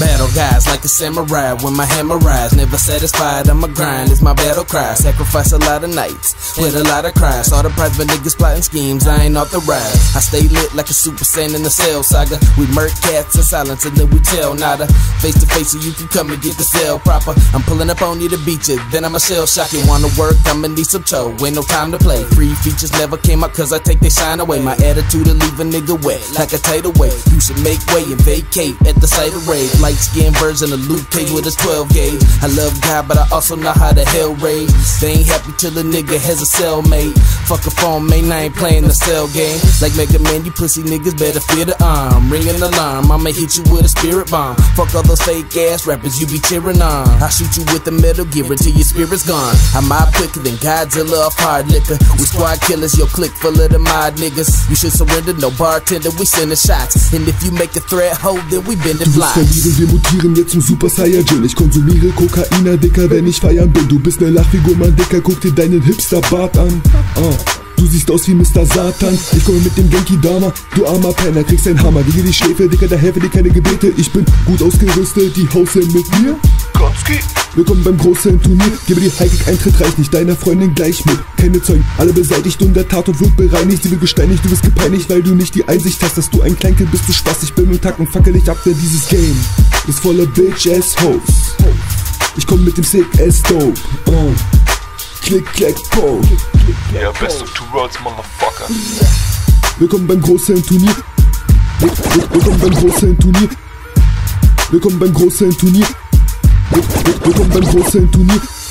Battle guys like a samurai when my hammer rise. Never satisfied, I'ma grind, it's my battle cry. Sacrifice a lot of nights, with a lot of cries. All the private niggas plotting schemes, I ain't authorized. I stay lit like a super saiyan in the Cell Saga. We murk cats in silence and then we tell nada. Face to face so you can come and get the cell proper. I'm pulling up on you to beat you, then I'ma shell shock you. Wanna work, I'ma need some toe, ain't no time to play. Free features never came out cause I take they shine away. My attitude to leave a nigga wet like a tater weight. You should make way and vacate at the sight of rage. Light skin version of Luke Cage with a 12 gauge. I love God but I also know how to hell rage. They ain't happy till a nigga has a cellmate. Fuck a phone man, I ain't playing the cell game. Like Mega Man, you pussy niggas better fear the arm. Ring an alarm, I'ma hit you with a spirit bomb. Fuck all those fake ass rappers you be cheering on. I shoot you with the Metal Gear until your spirit's gone. I'm mob quicker than Godzilla off hard liquor. We squad killers, your clique full of the mod niggas. You should surrender, no bartender, we sending shots. And if you make a threat, hold then we bend the blocks. Verlieren, wir mutieren jetzt zum Super Saiyajin. Ich konsumiere Kokaina, Dicker, wenn ich feiern bin. Du bist ne Lachfigur, mein Dicker, guck dir deinen Hipster-Bart an. Du siehst aus wie Mr. Satan. Ich komme mit dem Genki Dama. Du armer Penner, kriegst ein Hammer. Gegen die Schläfe, Dicker, da helfe dir keine Gebete. Ich bin gut ausgerüstet, die hausen mit mir. Konski. Willkommen beim großen Turnier. Gebe dir High-Kick-Eintritt, reicht nicht deiner Freundin gleich mit. Keine Zeugen, alle beseitigt und der Tatort wird bereinigt. Sie wird gesteinigt, du wirst gepeinigt, weil du nicht die Einsicht hast, dass du ein Kleinkind bist, du Spaß. Ich bin im Tag und fackel dich ab, denn dieses Game ist voller Bitch-Ass-Hoes. Ich komm mit dem Sick-Ass-Dope. Klick, klack, po. Yeah, best of two worlds, motherfucker. Willkommen beim großen Turnier. Willkommen beim großen Turnier. Willkommen beim großen Turnier. Willkommen beim großen Turnier.